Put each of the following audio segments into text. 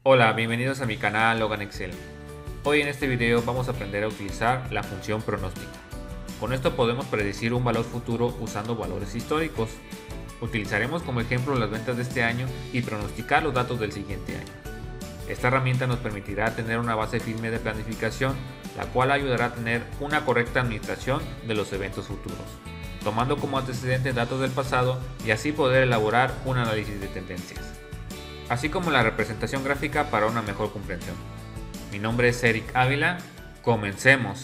Hola, bienvenidos a mi canal Logan Excel. Hoy en este video vamos a aprender a utilizar la función pronóstico. Con esto podemos predecir un valor futuro usando valores históricos. Utilizaremos como ejemplo las ventas de este año y pronosticar los datos del siguiente año. Esta herramienta nos permitirá tener una base firme de planificación, la cual ayudará a tener una correcta administración de los eventos futuros, tomando como antecedente datos del pasado y así poder elaborar un análisis de tendencias, así como la representación gráfica para una mejor comprensión. Mi nombre es Eric Ávila, comencemos.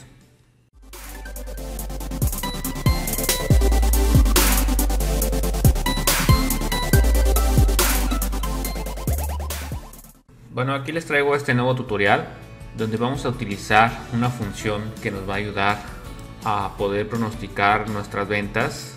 Bueno, aquí les traigo este nuevo tutorial donde vamos a utilizar una función que nos va a ayudar a poder pronosticar nuestras ventas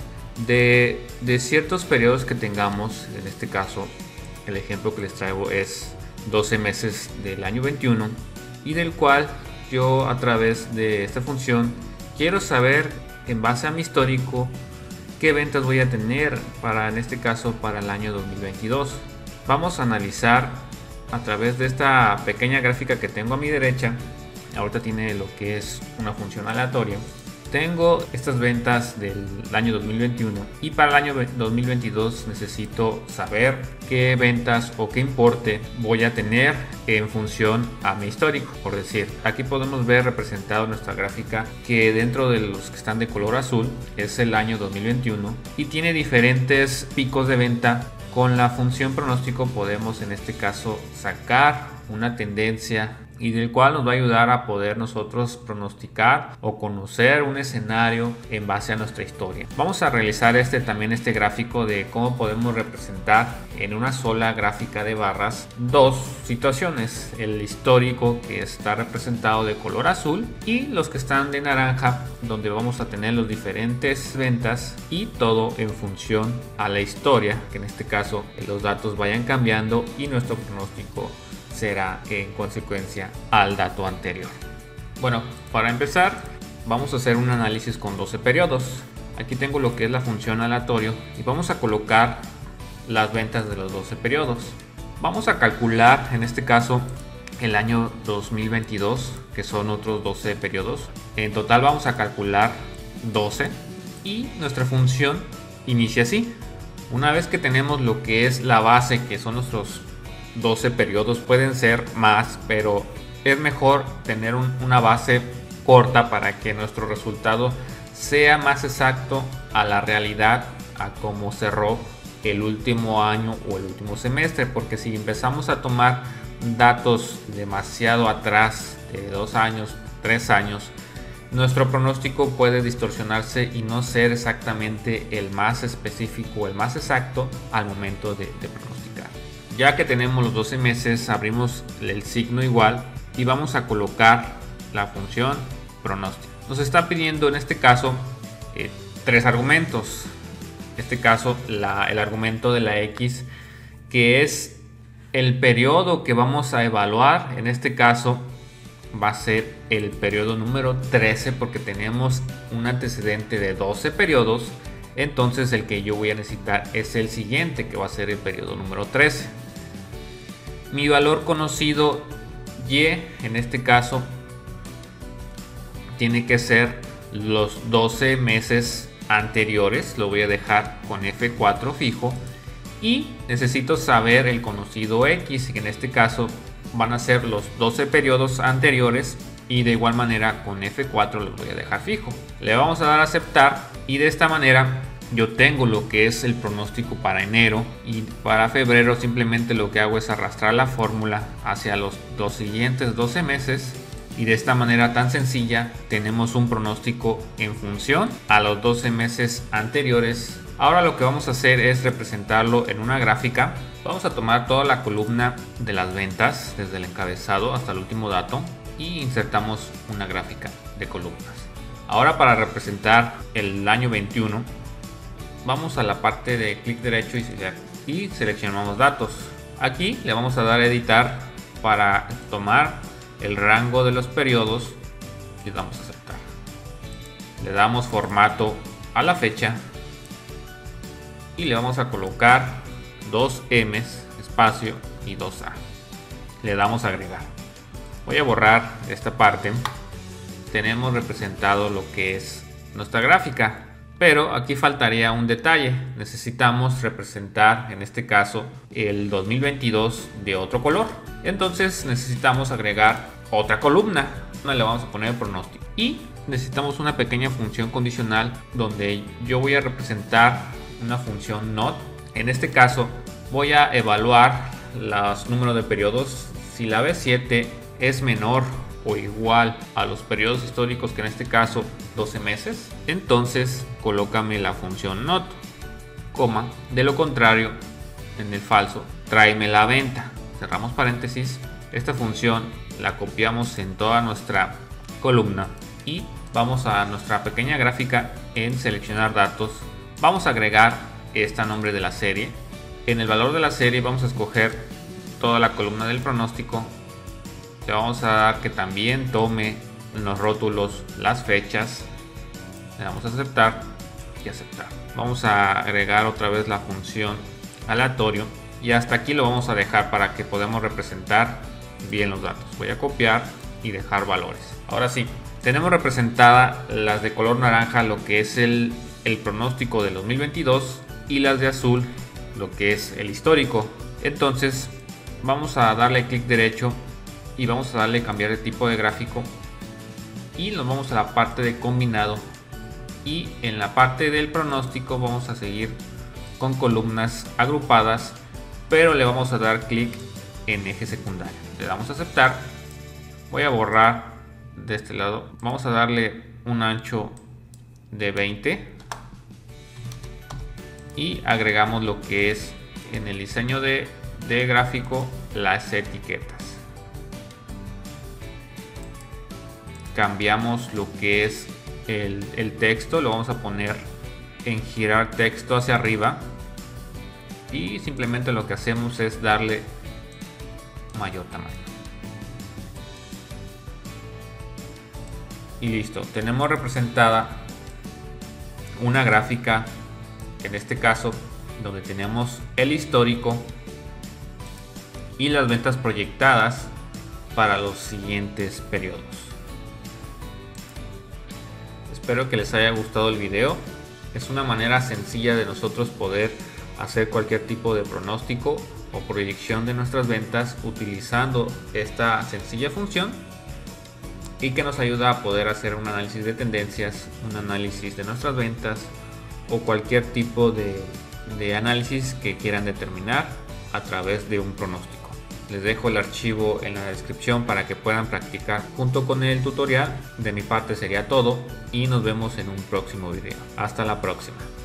de ciertos periodos que tengamos. En este caso, el ejemplo que les traigo es 12 meses del año 21 y del cual yo, a través de esta función, quiero saber, en base a mi histórico, qué ventas voy a tener para, en este caso, para el año 2022. Vamos a analizar a través de esta pequeña gráfica que tengo a mi derecha. Ahorita tiene lo que es una función aleatoria. Tengo estas ventas del año 2021 y para el año 2022 necesito saber qué ventas o qué importe voy a tener en función a mi histórico. Por decir, aquí podemos ver representado nuestra gráfica que dentro de los que están de color azul es el año 2021 y tiene diferentes picos de venta. Con la función pronóstico podemos, en este caso, sacar una tendencia y del cual nos va a ayudar a poder nosotros pronosticar o conocer un escenario en base a nuestra historia. Vamos a realizar también este gráfico de cómo podemos representar en una sola gráfica de barras dos situaciones: el histórico, que está representado de color azul, y los que están de naranja, donde vamos a tener los diferentes ventas, y todo en función a la historia, que en este caso los datos vayan cambiando y nuestro pronóstico será en consecuencia al dato anterior. Bueno, para empezar vamos a hacer un análisis con 12 periodos. Aquí tengo lo que es la función aleatorio y vamos a colocar las ventas de los 12 periodos. Vamos a calcular en este caso el año 2022, que son otros 12 periodos. En total vamos a calcular 12 y nuestra función inicia así. Una vez que tenemos lo que es la base, que son nuestros 12 periodos, pueden ser más, pero es mejor tener una base corta para que nuestro resultado sea más exacto a la realidad, a cómo cerró el último año o el último semestre, porque si empezamos a tomar datos demasiado atrás, de 2 años, 3 años, nuestro pronóstico puede distorsionarse y no ser exactamente el más específico o el más exacto al momento de pronosticar. Ya que tenemos los 12 meses, abrimos el signo igual y vamos a colocar la función pronóstico. Nos está pidiendo en este caso 3 argumentos. En este caso el argumento de la X, que es el periodo que vamos a evaluar. En este caso va a ser el periodo número 13, porque tenemos un antecedente de 12 periodos. Entonces el que yo voy a necesitar es el siguiente, que va a ser el periodo número 13. Mi valor conocido Y, en este caso, tiene que ser los 12 meses anteriores. Lo voy a dejar con F4 fijo. Y necesito saber el conocido X, que en este caso van a ser los 12 periodos anteriores. Y de igual manera con F4 lo voy a dejar fijo. Le vamos a dar a aceptar y de esta manera yo tengo lo que es el pronóstico para enero, y para febrero simplemente lo que hago es arrastrar la fórmula hacia los siguientes 12 meses y de esta manera tan sencilla tenemos un pronóstico en función a los 12 meses anteriores. Ahora lo que vamos a hacer es representarlo en una gráfica. Vamos a tomar toda la columna de las ventas desde el encabezado hasta el último dato y insertamos una gráfica de columnas. Ahora, para representar el año 21, vamos a la parte de clic derecho y seleccionamos datos. Aquí le vamos a dar a editar para tomar el rango de los periodos y damos a aceptar. Le damos formato a la fecha y le vamos a colocar 2 M's espacio y 2A. le damos a agregar. Voy a borrar esta parte. Tenemos representado lo que es nuestra gráfica, pero aquí faltaría un detalle. Necesitamos representar en este caso el 2022 de otro color. Entonces necesitamos agregar otra columna. Le vamos a poner pronóstico y necesitamos una pequeña función condicional donde yo voy a representar una función not. En este caso voy a evaluar los números de periodos. Si la B7 es menor o igual a los periodos históricos, que en este caso 12 meses, entonces colócame la función not, coma, de lo contrario, en el falso, tráeme la venta. Cerramos paréntesis. Esta función la copiamos en toda nuestra columna y vamos a nuestra pequeña gráfica. En seleccionar datos vamos a agregar este nombre de la serie. En el valor de la serie vamos a escoger toda la columna del pronóstico. Le vamos a dar que también tome en los rótulos las fechas. Le damos a aceptar y aceptar. Vamos a agregar otra vez la función aleatorio y hasta aquí lo vamos a dejar para que podamos representar bien los datos. Voy a copiar y dejar valores. Ahora sí, tenemos representada las de color naranja, lo que es el pronóstico del 2022, y las de azul, lo que es el histórico. Entonces vamos a darle clic derecho y vamos a darle cambiar de tipo de gráfico y nos vamos a la parte de combinado, y en la parte del pronóstico vamos a seguir con columnas agrupadas, pero le vamos a dar clic en eje secundario. Le damos a aceptar. Voy a borrar de este lado. Vamos a darle un ancho de 20 y agregamos lo que es en el diseño de gráfico las etiquetas. Cambiamos lo que es el texto, lo vamos a poner en girar texto hacia arriba y simplemente lo que hacemos es darle mayor tamaño y listo. Tenemos representada una gráfica, en este caso donde tenemos el histórico y las ventas proyectadas para los siguientes periodos. Espero que les haya gustado el video. Es una manera sencilla de nosotros poder hacer cualquier tipo de pronóstico o proyección de nuestras ventas utilizando esta sencilla función, y que nos ayuda a poder hacer un análisis de tendencias, un análisis de nuestras ventas o cualquier tipo de análisis que quieran determinar a través de un pronóstico. Les dejo el archivo en la descripción para que puedan practicar junto con el tutorial. De mi parte sería todo y nos vemos en un próximo video. Hasta la próxima.